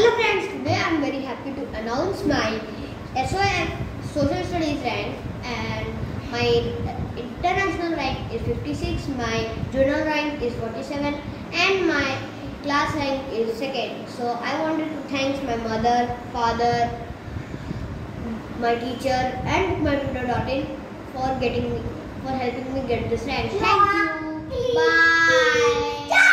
Hello friends, today I am very happy to announce my ISSO Social Studies rank, and my international rank is 56, my journal rank is 47 and my class rank is 2nd. So I wanted to thank my mother, father, my teacher and my tutor.in for helping me get this rank. Thank you. Bye.